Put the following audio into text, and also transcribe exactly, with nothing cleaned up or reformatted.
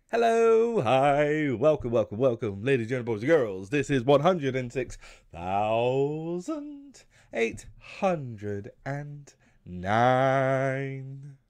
Hello, hi, welcome, welcome, welcome, ladies and gentlemen, boys and girls. This is one hundred six thousand eight hundred nine.